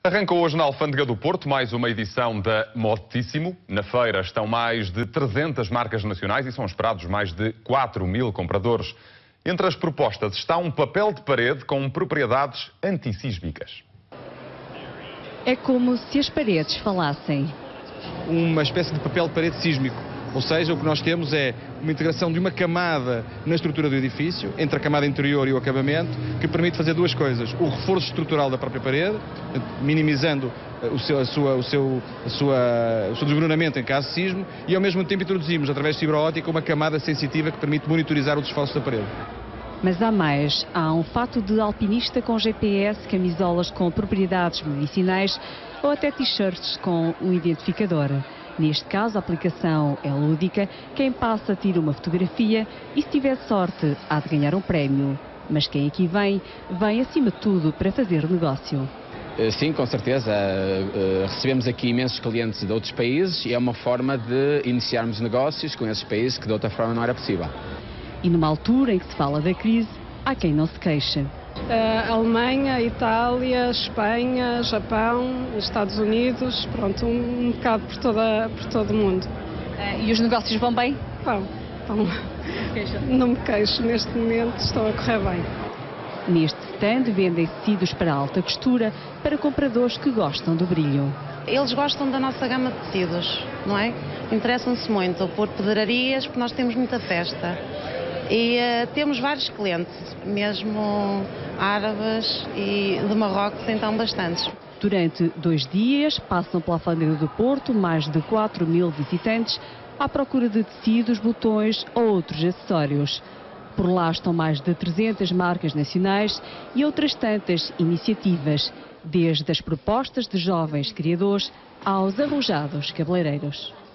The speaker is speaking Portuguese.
Arranca hoje na Alfândega do Porto mais uma edição da Modíssimo. Na feira estão mais de 300 marcas nacionais e são esperados mais de 4.000 compradores. Entre as propostas está um papel de parede com propriedades antissísmicas. É como se as paredes falassem. Uma espécie de papel de parede sísmico. Ou seja, o que nós temos é uma integração de uma camada na estrutura do edifício, entre a camada interior e o acabamento, que permite fazer duas coisas. O reforço estrutural da própria parede, minimizando o seu desmoronamento em caso de sismo, e ao mesmo tempo introduzimos, através de fibra óptica, uma camada sensitiva que permite monitorizar o desfalso da parede. Mas há mais. Há um fato de alpinista com GPS, camisolas com propriedades medicinais ou até t-shirts com um identificador. Neste caso, a aplicação é lúdica. Quem passa tira uma fotografia e, se tiver sorte, há de ganhar um prémio. Mas quem aqui vem, vem acima de tudo para fazer negócio. Sim, com certeza. Recebemos aqui imensos clientes de outros países e é uma forma de iniciarmos negócios com esses países que de outra forma não era possível. E numa altura em que se fala da crise, há quem não se queixa. Alemanha, Itália, Espanha, Japão, Estados Unidos, pronto, um bocado por todo o mundo. E os negócios vão bem? Vão. Não me queixo, neste momento estão a correr bem. Neste stand vendem tecidos para alta costura para compradores que gostam do brilho. Eles gostam da nossa gama de tecidos, não é? Interessam-se muito por pedrarias, porque nós temos muita festa. E temos vários clientes, mesmo árabes e de Marrocos, então bastantes. Durante 2 dias passam pela Alfândega do Porto mais de 4.000 visitantes à procura de tecidos, botões ou outros acessórios. Por lá estão mais de 300 marcas nacionais e outras tantas iniciativas, desde as propostas de jovens criadores aos arrojados cabeleireiros.